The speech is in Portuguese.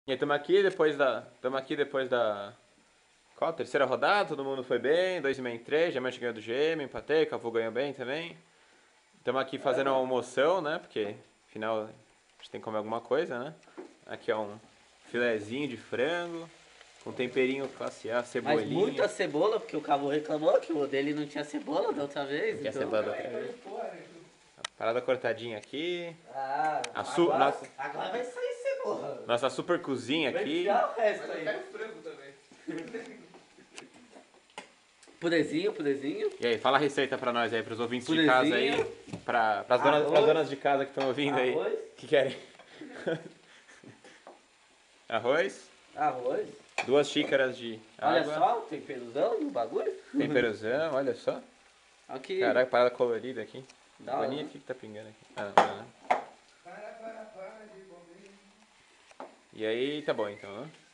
E aí, estamos aqui depois da qual? Terceira rodada, todo mundo foi bem, 2,5 em 3, Diamante ganhou do Gêmeo, empatei, Cavu ganhou bem também. Estamos aqui fazendo uma almoção, né? Porque afinal a gente tem que comer alguma coisa, né? Aqui é um filezinho de frango, com temperinho classe A, Mas cebolinha. muita cebola, porque o Cabo reclamou que o dele não tinha cebola da outra vez, Aqui a então... cebola da outra vez. Parada cortadinha aqui. Ah, Nossa, agora vai sair cebola. nossa super cozinha Vai aqui. tirar o resto Mas eu aí. quero frango também. Purezinho. E aí, fala a receita pra nós aí, pros ouvintes de casa aí. Purezinho. Pras donas de casa que estão ouvindo aí. Arroz. Que querem. Arroz. Arroz. 2 xícaras de Olha água. só o temperozão no bagulho. Temperozão, olha só. Aqui. Caraca, parada colorida aqui. Da hora, Bonito, né? o que tá pingando aqui? Ah, não. Para de comer. E aí, tá bom então, né?